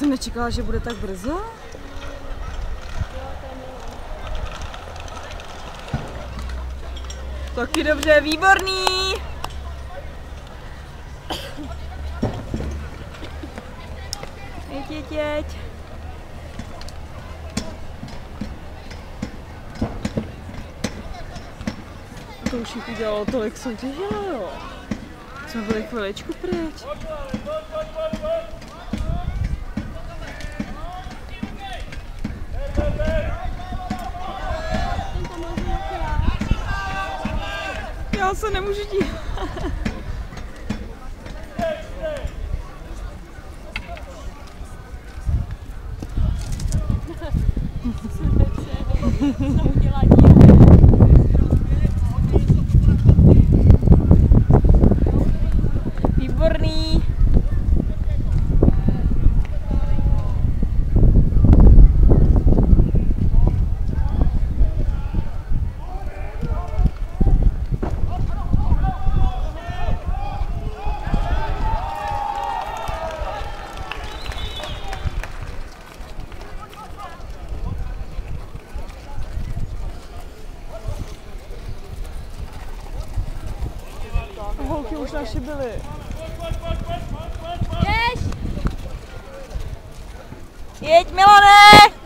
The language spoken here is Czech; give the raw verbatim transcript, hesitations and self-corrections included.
jsem nečekala, že bude tak brzo. Taky dobře, výborný! Jeď, jeď, jeď. A to už jich udělalo tolik soutěže, jo. Jsme byli chviličku pryč. Já se nemůžu dívat. Výborný. Holky už naši byly. Jeď! Jeď, Milane!